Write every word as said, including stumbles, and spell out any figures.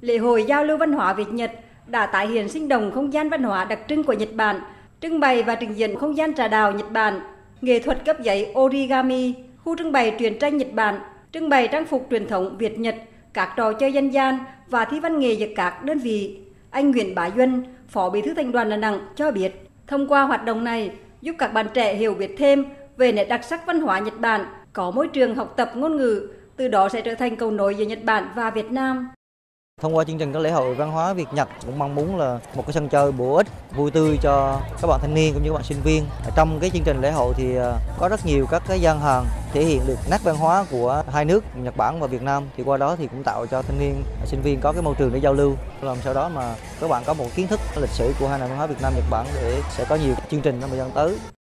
Lễ hội giao lưu văn hóa Việt Nhật đã tái hiện sinh động không gian văn hóa đặc trưng của Nhật Bản, trưng bày và trình diễn không gian trà đào Nhật Bản, nghệ thuật gấp giấy origami, khu trưng bày truyện tranh Nhật Bản, trưng bày trang phục truyền thống Việt Nhật, các trò chơi dân gian và thi văn nghệ giữa các đơn vị. Anh Nguyễn Bá Duân, Phó Bí thư Thành đoàn Đà Nẵng cho biết, thông qua hoạt động này giúp các bạn trẻ hiểu biết thêm về nét đặc sắc văn hóa Nhật Bản, có môi trường học tập ngôn ngữ, từ đó sẽ trở thành cầu nối giữa Nhật Bản và Việt Nam. Thông qua chương trình các lễ hội văn hóa Việt Nhật cũng mong muốn là một cái sân chơi bổ ích, vui tươi cho các bạn thanh niên cũng như các bạn sinh viên. Trong cái chương trình lễ hội thì có rất nhiều các cái gian hàng thể hiện được nét văn hóa của hai nước Nhật Bản và Việt Nam. Thì qua đó thì cũng tạo cho thanh niên, sinh viên có cái môi trường để giao lưu, làm sau đó mà các bạn có một kiến thức lịch sử của hai nền văn hóa Việt Nam Nhật Bản để sẽ có nhiều chương trình trong thời gian tới.